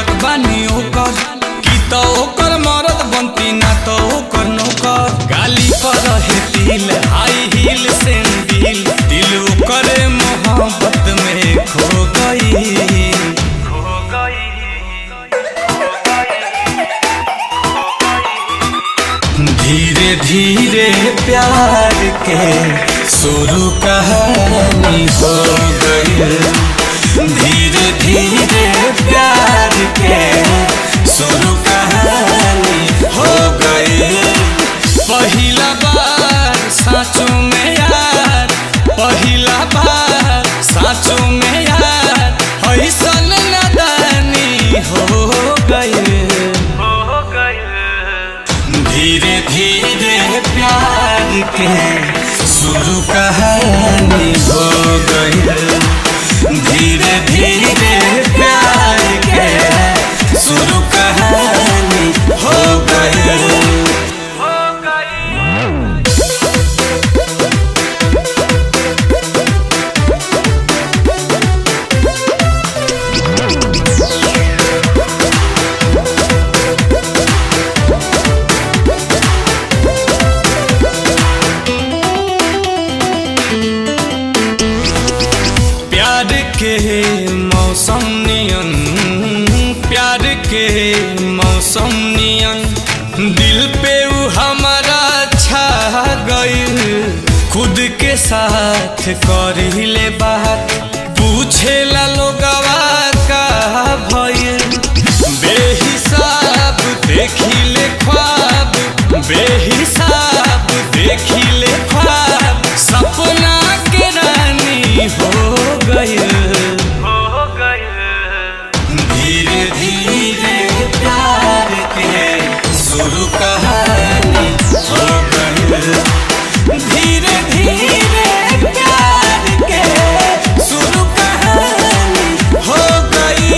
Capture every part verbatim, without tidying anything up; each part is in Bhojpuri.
लायक बानी ओकर की तो ओकर मरद बनती ना तो ओकर नौकर। गाली पर रहे दिल हाई हील सैंडल, दिल ओकर मोहब्बत में खो गई। धीरे धीरे प्यार के शुरू कहानी हो गई। धीरे धीरे प्यार के शुरू कहानी हो गई। पहला बार साँचों में यार, पहला बार साँचों में यार, ऐसन नादानी हो गई। धीरे धीरे प्यार के शुरू कहानी हो गई। धीरे धीरे प्यार के शुरू कहानी हो गई। प्यार के मौसम नियन, प्यार के मौसम नियन, दिल पे वो हमारा छा गई। खुद के साथ करी ले बात, पूछे ला लोगवा का भइल। बेहिसाब देखी ले ख्वाब, बेहिसाब देखी ले ख्वाब, सपना के रानी हो गई। धीरे धीरे प्यार के शुरू कहानी हो गई। धीरे धीरे प्यार के शुरू कहानी हो गई।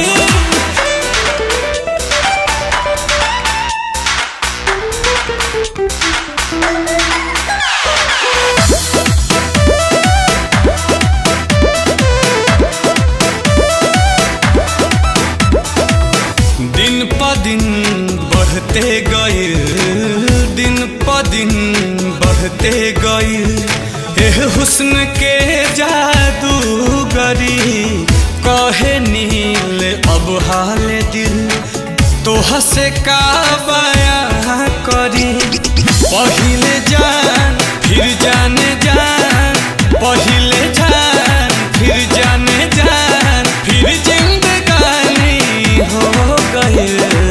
दिन प दिन बढ़ते गए, दिन प दिन बढ़ते गए, एह हुस्न के जादूगरी। कहे नील अब हाल दिल, तोह से का बयां करी। पहिले जान फिर जाने जान, पहिले जान फिर जाने जान, फिर जिंदगानी हो गई।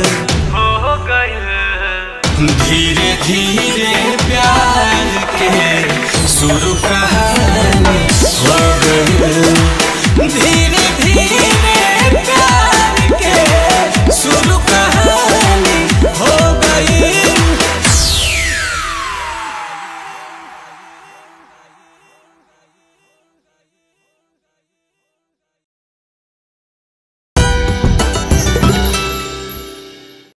धीरे धीरे प्यार के शुरू कहानी हो गई। धीरे धीरे